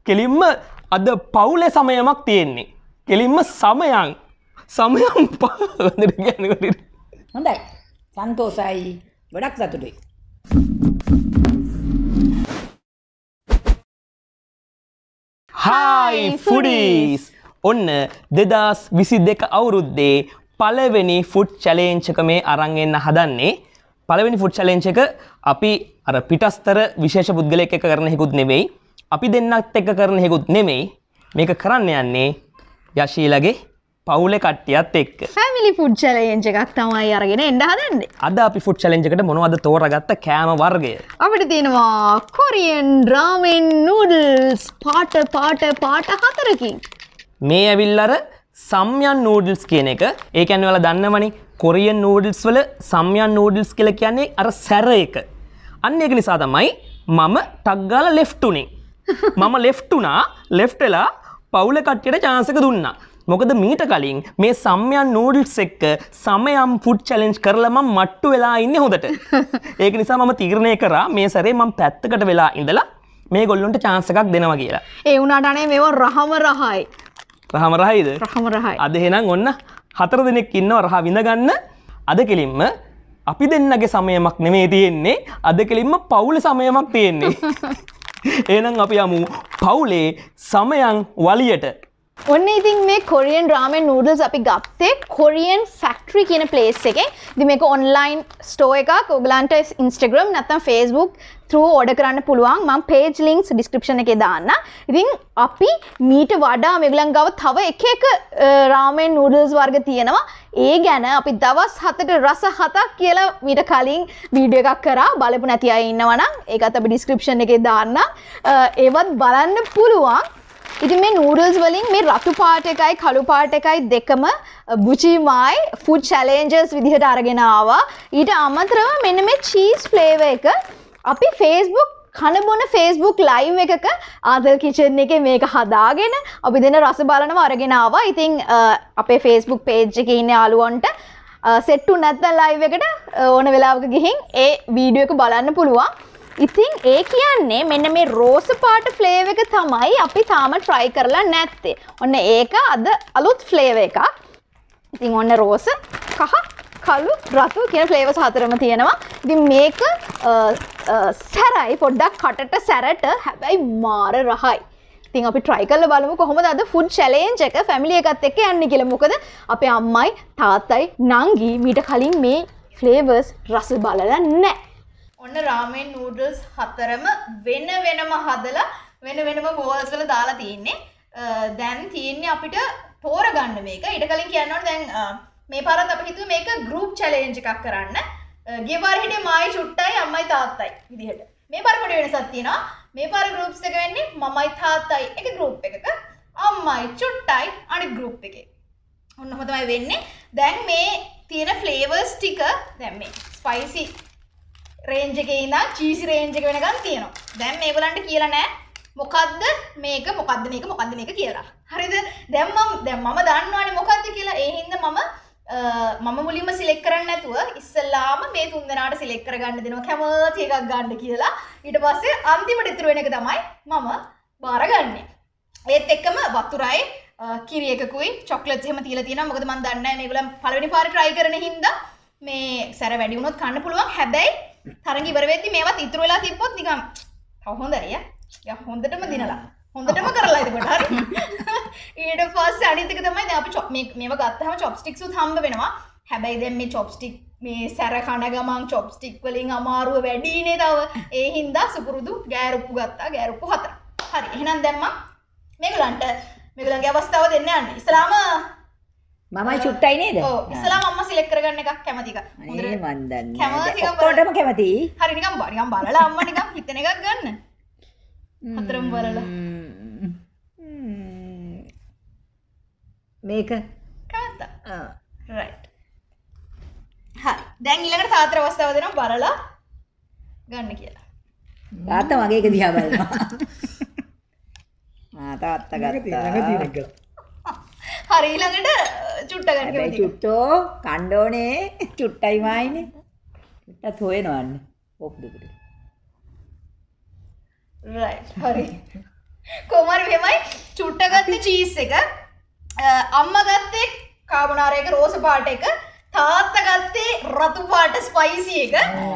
කෙලින්ම අද පවුලේ සමයමක් තියෙන්නේ. කෙලින්ම සමයන් හොඳට කියන්නේ. හොඳයි. සන්තෝසයි. ගොඩක් සතුටුයි. Hi foodies! ඔන්න 2022 අවුරුද්දේ පළවෙනි ෆුඩ් චැලෙන්ජ් එක මේ අරන් එන්න හදන්නේ. පළවෙනි ෆුඩ් චැලෙන්ජ් එක අපි අර පිටස්තර විශේෂ පුද්ගලයෙක් එක්ක කරන එකකුත් නෙවෙයි. අපි දෙන්නත් එක්ක කරන එකකුත් නෙවෙයි. මේක කරන්න යන්නේ යශීලගේ පවුලේ කට්ටියත් එක්ක. ෆැමිලි ෆුඩ් චැලෙන්ජ් එකක් තමයි අරගෙන එන්න හදන්නේ. අද අපි ෆුඩ් චැලෙන්ජ් එකට මොනවද තෝරාගත්ත කෑම වර්ගය? අපිට තියෙනවා කොරියන් රාමෙන් නූඩල්ස් පාට 4කින්. මේ ඇවිල්ලා අර සම්යන් නූඩල්ස් කියන එක. ඒ කියන්නේ ඔයාලා දන්නවනේ කොරියන් නූඩල්ස් වල සම්යන් නූඩල්ස් කියලා කියන්නේ අර සැර එක. අන්න ඒක නිසා තමයි මම ටක් ගාලා ලෙෆ්ට් උනේ. මම ලෙෆ්ට් උනා. ලෙෆ්ට් වෙලා පවුලේ කට්ටියට chance එක දුන්නා. මොකද මීට කලින් මේ සම්යන් නූඩල්ස් එක්ක සමයම් ෆුඩ් චැලෙන්ජ් කරලා මම මට්ටු වෙලා ඉන්නේ හොඳට. ඒක නිසා මම තීරණය කරා මේ සැරේ මම පැත්තකට වෙලා ඉඳලා මේ ගොල්ලොන්ට chance එකක් දෙනවා කියලා. ඒ වුණාට අනේ මේව රහම රහයි. රහම රහයිද? රහම රහයි. අද එහෙනම් ඔන්න 4 දිනක් ඉන්නවා රහ විඳ ගන්න. අද කෙලින්ම අපි දෙන්නගේ සමයමක් නෙමෙයි තියෙන්නේ. අද කෙලින්ම පවුලේ සමයමක් තියෙන්නේ. එහෙනම් අපි යමු පවුලේ සමයන් වලියට. ඔන්න ඉතින් මේ කොරියන් රාමෙන් නූඩල්ස් අපි ගත්තේ කොරියන් ෆැක්ටරි කියන ප්ලේස් එකේ. ඉතින් මේක ඔන්ලයින් ස්ටෝර් එකක්. ඔයගලන්ට Instagram නැත්නම් Facebook through order කරන්න පුළුවන්. මම page links description එකේ දාන්න. ඉතින් අපි මීට වඩා මේගොල්ලන් ගාව තව එක රාමෙන් නූඩල්ස් වර්ග තියෙනවා. ඒ ගැන අපි දවස් 7ට රස 7ක් කියලා මීට කලින් වීඩියෝ එකක් කරා. බලපු නැති අය ඉන්නවනම් ඒකත් අපි description එකේ දාන්න. ඒවත් බලන්න පුළුවන්. ඉතින් මේ නූඩල්ස් වලින් මේ රතු පාට එකයි කළු පාට එකයි දෙකම බුචිමයි ෆුඩ් චැලෙන්ජර්ස් විදිහට අරගෙන ආවා. ඊට අමතරව මෙන්න මේ චීස් ෆ්ලේවර් එක අපි Facebook කන බොන Facebook live එකක ආදල් කිචන් එකේ මේක හදාගෙන අපි දෙන රස බලනවා අරගෙන ආවා. ඉතින් අපේ Facebook page එකේ ඉන්න යාළුවන්ට සෙට් උ නැත්නම් live එකට ඕන වෙලාවක ගිහින් ඒ වීඩියෝ එක බලන්න පුළුවන්. ඉතින් ඒ කියන්නේ මෙන්න මේ රෝස පාට ෆ්ලේවර් එක තමයි අපි තාම try කරලා නැත්තේ. ඔන්න ඒක අද අලුත් ෆ්ලේවර් එකක්. ඉතින් ඔන්න රෝස, කහ, කළු, රතු කියන ෆ්ලේවර්ස් හතරම තියෙනවා. ඉතින් මේක සැරයි පොඩ්ඩක් කටට සැරට හැබැයි මාර රහයි. ඉතින් අපි try කරලා බලමු කොහොමද අද ෆුඩ් චැලෙන්ජ් එක ෆැමිලි එකත් එක්ක යන්නේ කියලා. මොකද අපේ අම්මයි තාත්තයි නංගි මීට කලින් මේ ෆ්ලේවර්ස් රස බලලා නැහැ. ඔන්න රාමෙන් නූඩල්ස් හතරම වෙනම හදලා වෙනම බෝල්ස් වල දාලා තියෙන්නේ. දැන් තියෙන්නේ අපිට තෝරගන්න මේක. ඊට කලින් කියන්න ඕනේ දැන් මේ පාරත් අපි හිතුවේ මේක ගෲප් චැලෙන්ජ් එකක් කරන්න. ගිය පාර හිටියේ මායි චුට්ටයි අම්මයි තාත්තයි විදිහට. මේ පාර පොඩි වෙනසක් තියෙනවා. මේ පාර ගෲප්ස් එක වෙන්නේ මමයි තාත්තයි එක ගෲප් එකක, අම්මයි චුට්ටයි අනිත් ගෲප් එකේ. ඔන්න ඔහොම තමයි වෙන්නේ. දැන් මේ තියෙන ෆ්ලේවර්ස් ටික දැන් මේ ස්පයිසි රේන්ජ් එකේ ඉඳන් චීසි රේන්ජ් එක වෙනකන් තියෙනවා. දැන් මේගොල්ලන්ට කියලා නෑ මොකද්ද මේක කියලා. හරිද? දැන් මම දන්නවනේ මොකද්ද කියලා. ඒ හින්දා මම මුලින්ම සිලෙක්ට් කරන්නේ නැතුව ඉස්සෙල්ලාම මේ තුන් දෙනාට සිලෙක්ට් කරගන්න දෙනවා කැමති එකක් ගන්න කියලා. ඊට පස්සේ අන්තිමට ඉතුරු වෙන එක තමයි මම බාරගන්නේ. ඒත් එක්කම වතුරයි කිරි එකකුයි චොක්ලට්ස් එහෙම තියලා තියෙනවා. මොකද මම දන්නේ නැහැ මේගොල්ලන් පළවෙනි පාරේ try කරන හින්දා මේ සැර වැඩි වුණොත් කන්න පුළුවන්. හැබැයි තරඟ ඉවර වෙද්දි මේවත් ඉතුරු වෙලා තිබ්බොත් නිකන් තව හොඳයි යා. හොඳටම දිනලා. හොඳටම කරලා එතකොට හරි. ඊට පස්සේ අනිත් එක තමයි දැන් අපි මේව ගත්තාම චොප්ස්ටික්ස් උත් හම්බ වෙනවා. හැබැයි දැන් මේ චොප්ස්ටික් මේ සැර කන ගමන් චොප්ස්ටික් වලින් අමාරුව වැඩිනේ තව. ඒ හින්දා සුපුරුදු ගෑරුප්පු ගත්තා. ගෑරුප්පු 4. හරි. එහෙනම් දැන් මම මේගොල්ලන්ගේ අවස්ථාව දෙන්න යන්නේ. ඉස්සලාම මමයි චුට්ටයි නේද? ඔව්. ඉස්සලාම අම්මා සිලෙක්ට් කරගන්න එකක් කැමති එකක්. අනේ මන් දන්නේ. කැමති එකක් ඔක්කොටම කැමති. හරි නිකන් බලලා අම්මා නිකන් හිතන එකක් ගන්න. හතරම බලලා. මේක කවත්තා. රයිට්. හරි. දැන් ඊළඟට තාත්තට අවස්ථාව දෙනවා බලලා ගන්න කියලා. තාත්තා මගේ එක දිහා බලනවා. තාත්තා ගත්තා. හරි ඊළඟට චුට්ට ගන්න කැමතිද? හැබැයි චුට්ටෝ කන්න ඕනේ. චුට්ටයි මායිනේ. චුට්ටත් හොයනවන්නේ. ඔප්පු දෙකට. right හරි කොහොමද මෙහෙමයි චුට්ට ගත්තේ චීස් එක අම්මා ගත්තේ කාබෝනාරා එක රෝස පාට එක තාත්තා ගත්තේ රතු පාට ස්පයිසි එක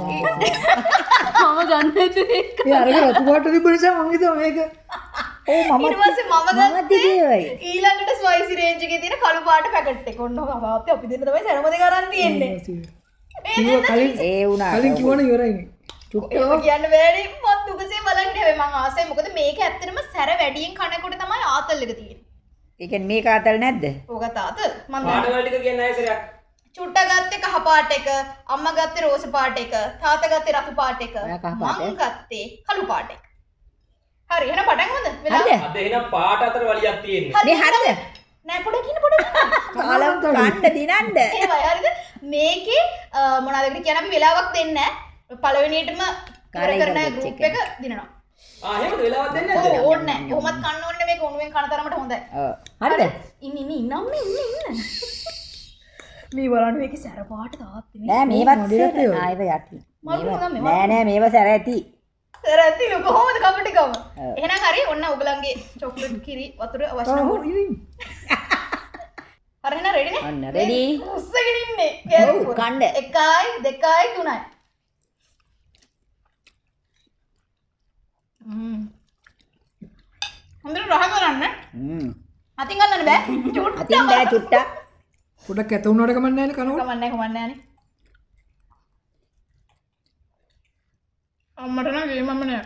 මම ගන්නද ඒක ඒ අරගෙන රතු පාට තිබ්බ නිසා මම හිතුවා මේක මම ඊට පස්සේ මම ගත්තේ ඊළඟට ස්පයිසි රේන්ජ් එකේ තියෙන කළු පාට පැකට් එක ඔන්න තාත්තා අපි දෙන්න තමයි සරම දෙක අරන් තියෙන්නේ ඒ වුණා කලින් කිව්වනේ ඉවරයිනේ. චුට්ටෝ කියන්න බෑනේ මම දුකසේ බලන්න හැබැයි මම ආසයි මොකද මේක ඇත්තටම සැර වැඩියෙන් කනකොට තමයි ආතල් එක තියෙන්නේ ඒ කියන්නේ මේක ආතල් නැද්ද ඕක තාතල් මම පාටවල ටික කියන්නේ නැහැ සරයක්. චුට්ට ගත්තේ කහ පාට එක අම්මා ගත්තේ රෝස පාට එක තාත්තා ගත්තේ රතු පාට එක මම ගත්තේ කළු පාට එක හරි එහෙනම් පටන් ගමු වෙලාව අද එහෙනම් පාට අතර වලියක් තියෙන්නේ. මේ හරිද නෑ පොඩ පොඩ කාලම් කන්න දිනන්න ඒවයි හරිද මේකේ මොනවාද කියන අපි වෙලාවක් දෙන්නේ නැහැ පළවෙනියටම කරන ගෲප් එක දිනනවා එහෙමද වෙලාවක් දෙන්නේ නැද්ද? ඕනේ නැහැ කොහොමත් කන්න ඕනේ මේක උණුවෙන් කන තරමට හොඳයි හරිද ඉන්න මේ බලන්න මේකේ සැර පාට තාත්තේ නෑ මේවත් ආයෙව යටි නෑ නෑ මේව සැර ඇති සැර ඇති ලු කොහොමද කපටිකම එහෙනම් හරි ඔන්න ඔයගලන්ගේ චොක්ලට් කිරි වතුර අවශ්‍ය නම් හරි නේද රෙඩි නේ අන්න රෙඩි උස්සගෙන ඉන්නේ ඔව් කන්න 1 2 3යි හොඳට රහ කරන්න අතින් ගන්නන්න බෑ අතින් බෑ චුට්ටක් පොඩක් ඇත වුණාට කමක් නැහැ නේ කනකොට. කමන්නේ නෑනේ අම්මට නම් ගේ මම නෑ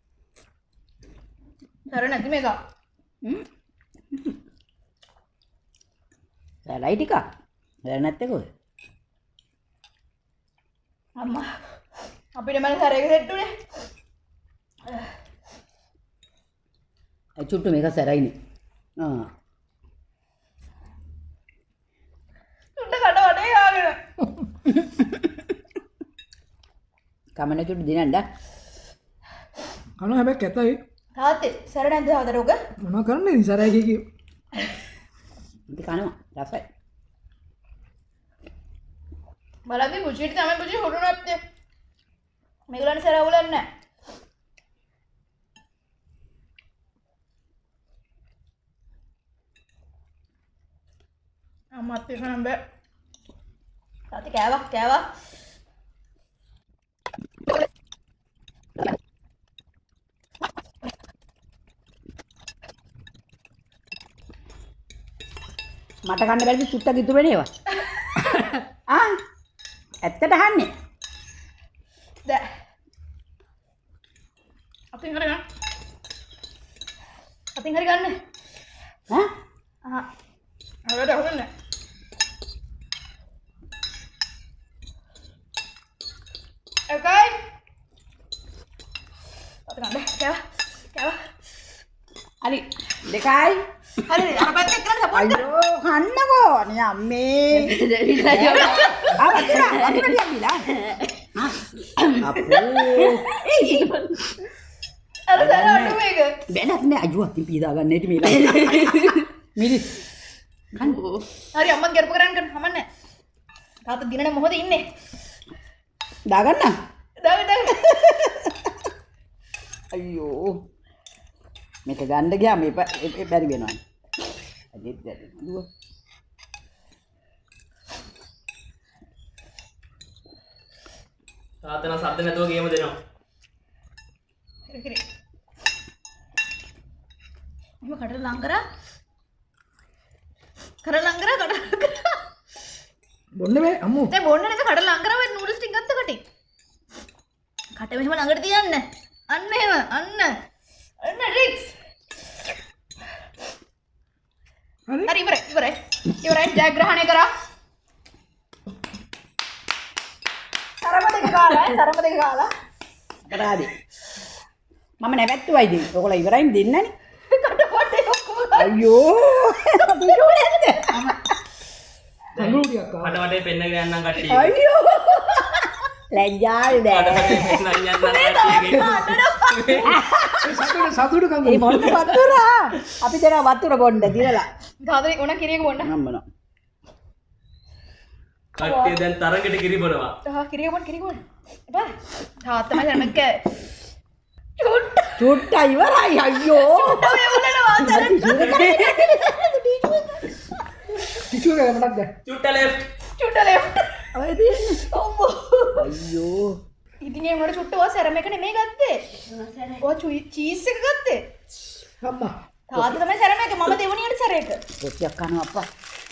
සර නැති මේක සැරයි ටික සැර නැත්තේ කොහෙද අම්මා අපිට මම සරේක සෙට් උනේ චුට්ටු මේක සැරයිනේ උඩ කඩ වඩේ ආගෙන කමන චුට්ටු දිනන්න කනවා හැබැයි කැතයි. තාත්තේ සර නැද්ද තාත්තට ඔක මොනවා කරන්නේ ඉතින් සරයි කිය කිය. ඉතින් කනවා රසයි බලද්දි පුචිට තමයි පුචි හොරු නැත්තේ මේගොල්ලන් සර අවුලන්නේ නැහැ අම්මත් එක නම් බෑ තාත්තේ කෑවා මට කන්න බැරිද චුට්ටක් ඉතුරු වෙන්නේ ඒවා ඇත්තට අහන්නේ දැන් අතින් හරි ගන්න අවලට හොරන්නේ එකයි අත ගන්න කෑවා හරි දෙකයි හරි අර පැත්තට කරන් සපෝට් අයියෝ කන්නකෝ අනේ අම්මේ වතුර දියවිලා අපෝ අර සර අඩු මේක බැලක් නෑ අයියෝ අතින් පීදා ගන්න ඇටි මේලා මිරිස් කන්න හරි අම්මත් ගර්ප කරන්න හමන්නේ තාත්තා දිනන මොහොත ඉන්නේ දාගන්න දාගන්න අයියෝ මේක ගන්න ගියා මේ බැරි වෙනවා අදෙත් බැරි දුව තාත්තන සද්ද නැතුව ගේම දෙනවා. කිරි මම කඩ ලං කරා බොන්න බෑ අම්මෝ. දැන් බොන්න නේද කඩ ලං කරා වෙයි නූඩල්ස් ටික ගත්ත කටින් කට මෙහෙම ළඟට තියන්න අන්න එහෙම අන්න රික්ස් හරි ඉවරයි ජයග්‍රහණය කරා තරම දෙක කාලා කරාදී මම නැවැත්තුවා ඉතින් ඔයගොල්ලෝ ඉවරයින් දෙන්නනේ කටපොටේ ඔක්කොම අයියෝ බිජෝ නැද්ද කඳුළු ටිකක් ආවා. කඩ වටේ පෙන්නගෙන යන්නම් කට්ටිය. අයියෝ ලැජ්ජායි කඩ බෑ වටේ පෙන්නගෙන යන්නම් කට්ටියගේ. සතුට කඳුළු. ඒ මොන වතුර අපි දෙනා වතුර බොන්න දිනලා තාදේ ඕන කිරියක බොන්න නම්බනවා කට්ටිය දැන් තරඟට කිරි බොනවා. කිරියක බොන්න එපා තාත්තම ජනක චුට්ටයි ඉවරයි අයියෝ. ටිෂු එක මටත් දැන්. චුට්ට ලෙෆ්ට්. ඔය තියෙන්නේ. අයියෝ. ඉතින් ඒ මොන චුට්ටව සැරම එක නෙමෙයි ගත්තේ. ඔය චීස් එක ගත්තේ. අම්මා. තාත්තා තමයි සැරම එක මම දෙවණියට සැර එක. කොච්චක් කනවා අප්පා.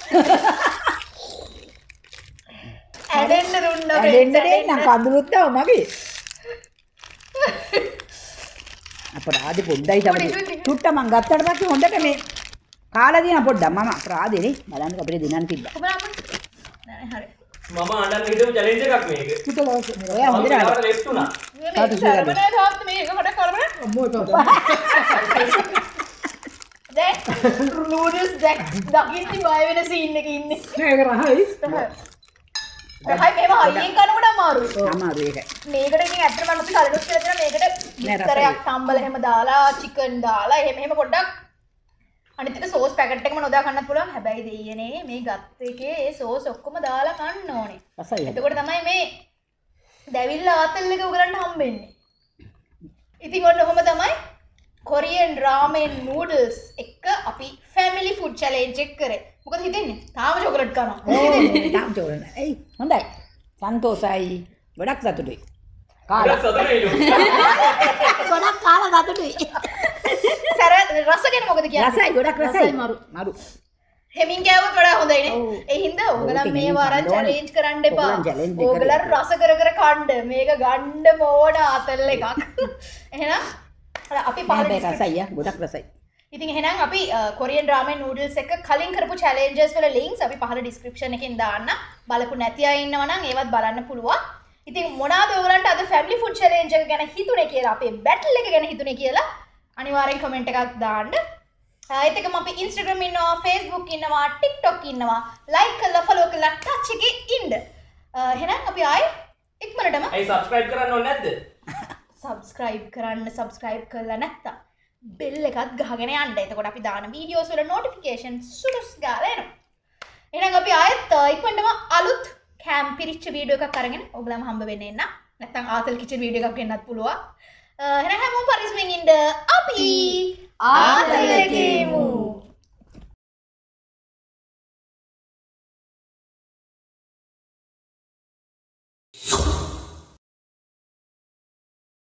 ඇඩෙන්න දුන්නා. ඇඩෙන්න දෙන්න කඳුළුත් තව මගේ. අපරාධි පොඩ්ඩයි තමයි. චුට්ට මං ගත්තට පස්සේ හොඳට මේ කාලා දින පොඩ්ඩක් මම අපරාධෙනේ බලන්න අපිට දිනන්න තිබ්බා. ඔබ නෑ හරි. මම අඬන්න හිතපු challenge එකක් මේක. චුට්ට දවස්. ඔය හොඳට මම ලෙෆ්ට් උනා. මේ සැරමනේ තාත්තා මේක කොට කරමු. අම්මෝ එක. දැන් නූඩල්ස් දැන් දකින්න බය වෙන සීන් එකක ඉන්නේ. නෑ ඒක රහයි. රහයි මේව හයියෙන් කනකොට අමාරුයි. අමාරු ඒක. මේකට ඉතින් ඇත්තටම අපි කලිනුත් කියලා දෙනවා මේකට විතරයක් තම්බල එහෙම දාලා චිකන් දාලා එහෙම පොඩ්ඩක් අනිත් එක සෝස් පැකට් එකම නොදා කන්නත් පුළුවන්. හැබැයි දෙයියනේ මේ ගත්ත එකේ ඒ සෝස් ඔක්කොම දාලා කන්න ඕනේ. රසයි. එතකොට තමයි මේ දැවිල්ල ආතල් එක උගලන්ට හම්බෙන්නේ. ඉතින් ඔන්න ඔහොම තමයි කොරියන් රාමෙන් නූඩල්ස් එක අපි ෆැමිලි ෆුඩ් චැලෙන්ජ් එක කරේ. මොකද හිතෙන්නේ? තාම චොකලට් කනවා. තාම චෝරන. එයි හොඳයි. සන්තෝසයි. ගොඩක් සතුටුයි. ගොඩක් සතුටුයි. ගොඩක් කාලා සතුටුයි. සැර රස ගැන මොකද කියන්නේ? රසයි ගොඩක් රසයි. මරු. හෙමින් කෑවොත් වඩා හොඳයිනේ. ඒ හින්දා ඕගලන් මේ වාරන් චැලෙන්ජ් කරන්න එපා. ඕගලන් රස කර කර කන්න. මේක ගන්න ඕන ආතල් එකක්. එහෙනම් අපි පහල රසයි ගොඩක් රසයි. ඉතින් එහෙනම් අපි කොරියන් රාමෙන් නූඩල්ස් එක කලින් කරපු challenges වල links අපි පහල description එකෙන් දාන්න. බලපු නැති අය ඉන්නවා නම් ඒවත් බලන්න පුළුවන්. ඉතින් මොනවාද ඔයගලන්ට අද family food challenge එක ගැන හිතුනේ කියලා අපේ battle එක ගැන හිතුනේ කියලා අනිවාර්යෙන් comment එකක් දාන්න. ඒත් එකම අපි Instagram ඉන්නවා, Facebook ඉන්නවා, TikTok ඉන්නවා. like කරලා follow කරලා touch එකේ ඉන්න. එහෙනම් අපි ආයේ ඉක්මනටම ඒ subscribe කරන්න ඕනේ නැද්ද? subscribe කරලා නැත්තම් bell එකත් ගහගෙන යන්න. එතකොට අපි දාන videos වල notification සුදුස් ගාලා එනවා. එහෙනම් අපි ආයෙත් ඉක්මනටම අලුත් කැම් පිරිච්ච වීඩියෝ එකක් අරගෙන ඔයගලම හම්බ වෙන්න එන්න. නැත්තම් ආතල් කිචන් වීඩියෝ එකක් වෙන්නත් පුළුවන්. එහෙනම් හැමෝම පරිස්සමින් ඉන්න. අපි ආතල් එකේ